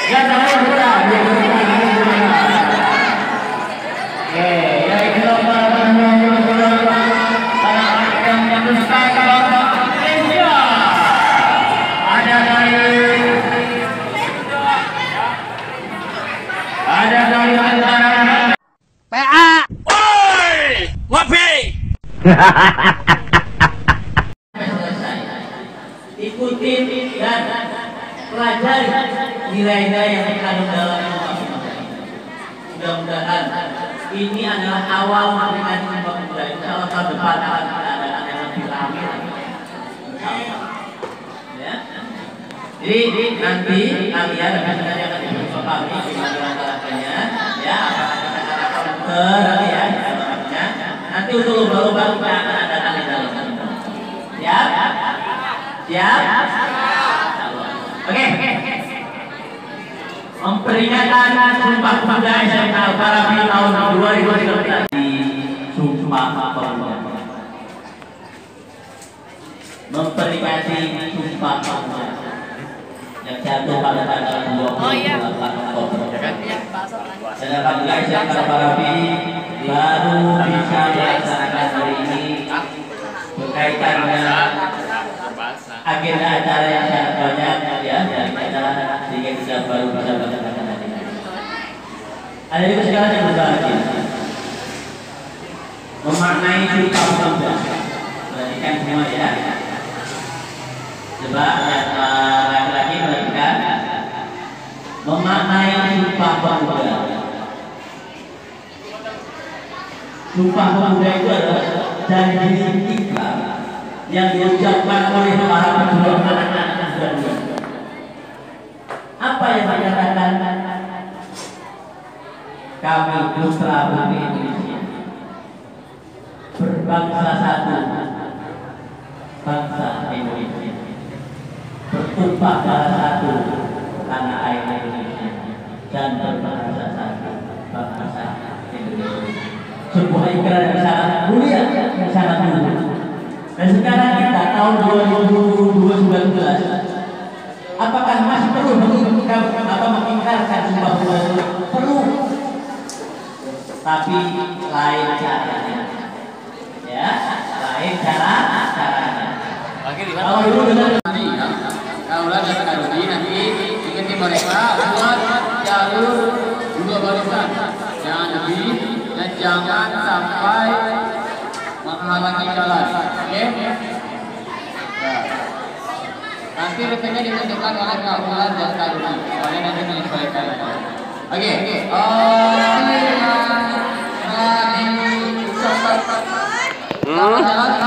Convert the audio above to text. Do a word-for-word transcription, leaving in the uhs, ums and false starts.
Ya tahu sudah, dia oke, ya itu para yang dusta kalau Indonesia ada dari ada dari antara P A. Oi, ngopi. Ikuti dan pelajari nilai-nilai yang terkandung dalam mudah-mudahan ini adalah awal mempelajari Sumpah Pemuda. Insya Allah tahun depan akan ada yang lebih ramai lagi. Ya. Jadi nanti kalian akan menjadi akan bersama kami di antara-antaranya. Ya, kata-kata komputer ya, nanti untuk lomba-lomba kita akan ada di dalam. Ya. Siap? Oke. Memperingatan Sumpah Pemuda S M K Al-Farabi tahun dua ribu tiga belas di Sumpah Pemuda. Memperingati Sumpah Pemuda yang jatuh pada tanggal dua puluh delapan Oktober. Dan alhamdulillah S M K Al-Farabi baru bisa dilaksanakan hari ini berkaitan dengan agenda acara yang sangat banyak ya, dari acara sehingga kita baru bisa melaksanakan hari ini. Ada juga sekarang yang berbahagia memaknai Sumpah Pemuda. Perhatikan semua ya. Coba yang laki-laki perhatikan memaknai Sumpah Pemuda. Sumpah Pemuda itu adalah janji kita yang diucapkan oleh para pejuang anak-anak muda. Apa yang dikatakan? Kami putra putri Indonesia berbangsa satu, bangsa Indonesia bertumpah darah satu, tanah air Indonesia, dan berbangsa satu, bangsa Indonesia. Sebuah ikrar yang sangat mulia, yang sangat mulia. Dan sekarang kita tahun dua ribu sembilan belas, apakah masih perlu mengingkar atau mengingkarkan Sumpah Pemuda? Perlu, tapi lain caranya, ya, lain cara caranya. Kalau dulu dengan kalau ada karuni nanti ikuti mereka buat jalur dua barisan, jangan lebih dan jangan sampai menghalangi jalan. Oke? Nah, nanti rutenya ditentukan oleh kawan dan karuni. Kalian nanti menyesuaikan. Oke. Oh, ini yang diucapkan. Jalan